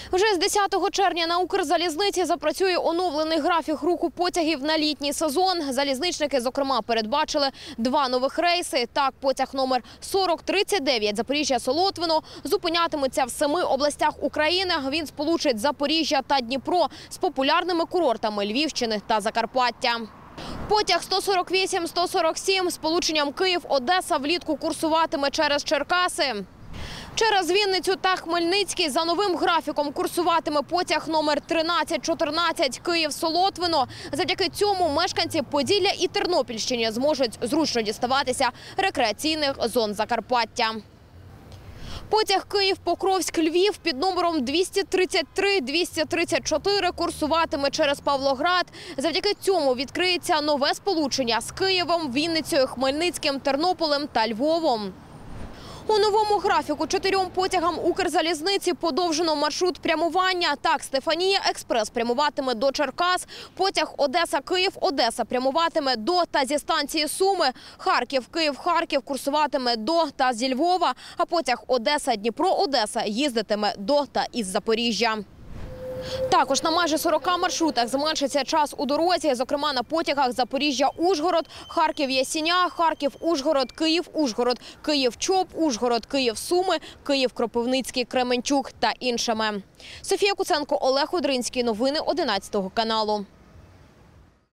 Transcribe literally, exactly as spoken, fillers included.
Вже з десятого червня на Укрзалізниці запрацює оновлений графік руху потягів на літній сезон. Залізничники, зокрема, передбачили два нових рейси. Так, потяг номер сорок тридцять дев'ять Запоріжжя-Солотвино зупинятиметься в семи областях України. Він сполучить Запоріжжя та Дніпро з популярними курортами Львівщини та Закарпаття. Потяг сто сорок вісім сто сорок сім з полученням Київ-Одеса влітку курсуватиме через Черкаси. Через Вінницю та Хмельницький за новим графіком курсуватиме потяг номер тринадцять чотирнадцять Київ-Солотвино. Завдяки цьому мешканці Поділля і Тернопільщини зможуть зручно діставатися рекреаційних зон Закарпаття. Потяг Київ-Покровськ-Львів під номером двісті тридцять три двісті тридцять чотири курсуватиме через Павлоград. Завдяки цьому відкриється нове сполучення з Києвом, Вінницею, Хмельницьким, Тернополем та Львовом. У новому графіку чотирьом потягам Укрзалізниці подовжено маршрут прямування. Так, Стефанія Експрес прямуватиме до Черкас, потяг Одеса-Київ, Одеса прямуватиме до та зі станції Суми, Харків-Київ-Харків курсуватиме до та зі Львова, а потяг Одеса-Дніпро-Одеса їздитиме до та із Запоріжжя. Також на майже сорока маршрутах зменшиться час у дорозі, зокрема на потягах Запоріжжя-Ужгород, Харків-Ясіня, Харків-Ужгород, Київ-Ужгород, Київ-Чоп, Ужгород, Київ-Суми, Київ-Кропивницький, Кременчук та іншими. Софія Куценко, Олег Одринський. Новини одинадцятого каналу.